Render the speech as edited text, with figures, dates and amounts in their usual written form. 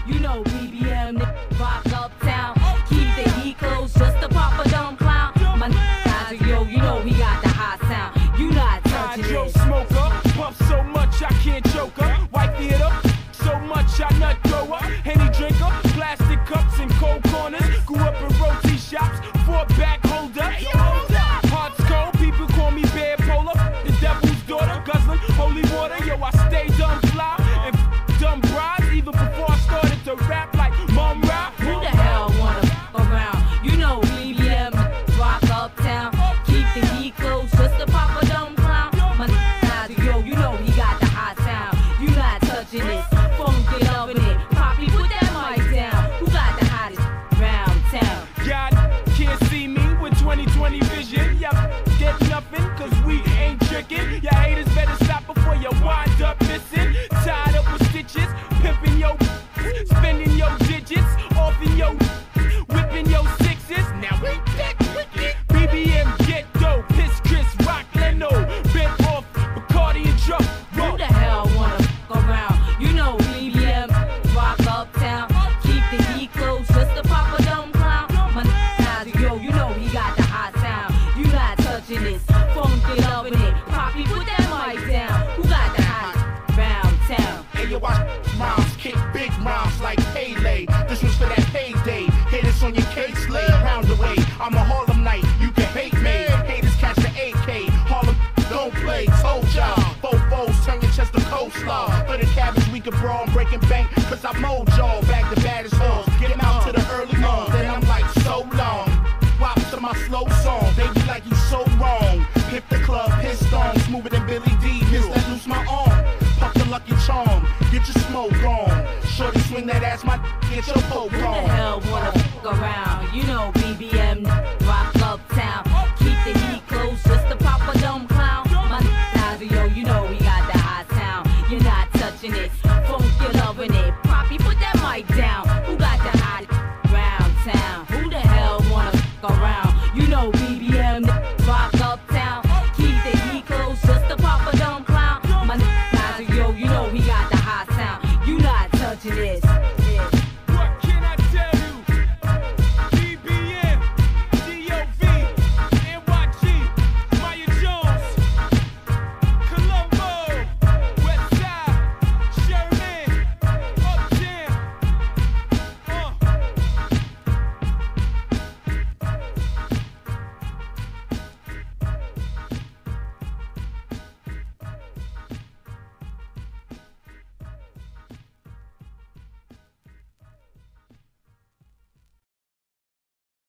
You know BBM rock uptown. Keep the heat close just to pop a dumb clown. My nigga, yo, you know he got the hot sound. You not touching Joe it. smoker, puff so much I can't choke her. Wife the hit up, so much I nut thrower. Henny drinker, plastic cups and cold corners. Grew up in roti shops, 4-back holder. Heart's cold, people call me bad polar. The devil's daughter, guzzling holy water. Yo, I stay dumb fly and dumb brides. Even before I started to rap like mum rap. Who the hell wanna around? You know BBM rock uptown. Keep the heat close just to pop a dumb clown. My nigga, yo, you know he got the hot sound. You not touching this, funky loving it. Poppy, put that mic down. Who got the hottest round town? God can't see me with 20/20 vision. Y'all get nothing, cause we ain't tricking. Y'all haters better stop before you wind up missing. Tied up with stitches, pimping yo, spending yo digits, offing yo, whipping yo sixes. Now ain't that wicked? BBM get dough, piss Chris, rock Leno, bent off Bacardi and Drum. Who the hell wanna around? You know BBM rock uptown. Keep the heat close just to pop a dumb clown. My nigga, yo, you know he got the hot sound. You not touching this, funky loving it. Poppy, put that mic down. Who got the hot round town? Hey, yo, I rhymes, kick big rhymes like Pele. This was for that payday. Haters on your case, lay round the way. I'm a Harlem night, you can hate me. Haters catch the AK. Harlem don't play, told y'all. Fofos, turn your chest to coleslaw. For the cabbage, we can brawl, breaking bank. Cause I mowed y'all, bag the baddest hoes. Get them out to the early morn. Then I'm like, so long. Wop to my slow song. Baby, like you so wrong. Hit the club, his songs, smoother than Billy D. Miss that loose my arm. Puff the lucky charm, get your smoke on. Shorty swing that ass, my get your poke Who the on. hell wanna around? You know BBM